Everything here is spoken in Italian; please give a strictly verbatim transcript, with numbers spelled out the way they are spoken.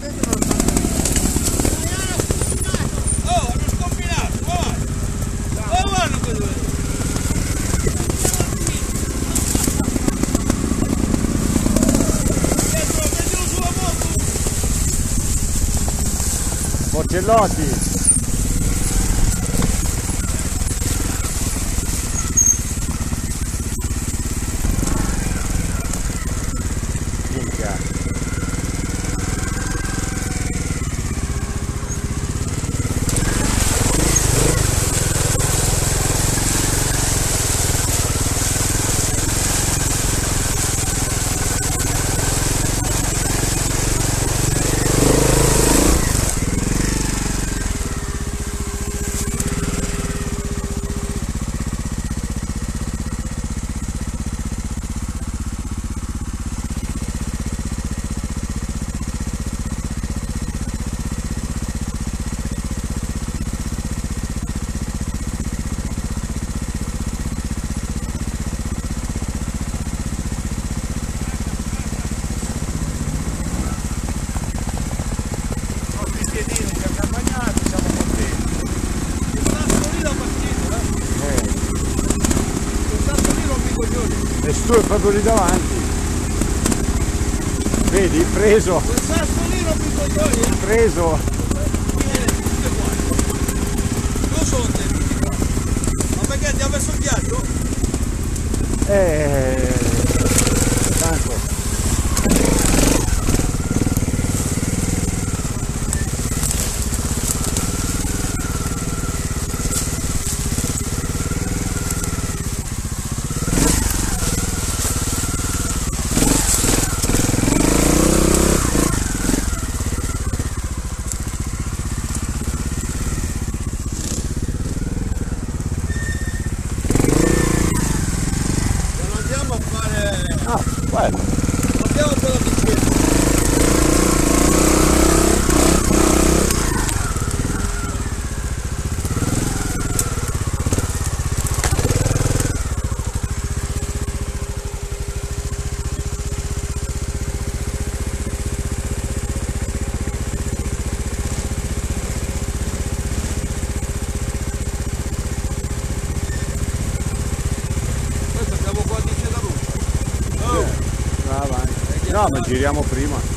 Oh, hanno scombinato, vai! Dove vanno quelli? Dietro, mettilo sulla moto! Porcellotti! E tu è proprio lì davanti. Vedi, preso. Quel sasso lì non mi coglioni, eh? Preso. Non sono te. Ma perché ti ha messo il ghiaccio? Eh. Tanto. Ah, bello. Abbiamo quella bicicletta. No, ma giriamo prima.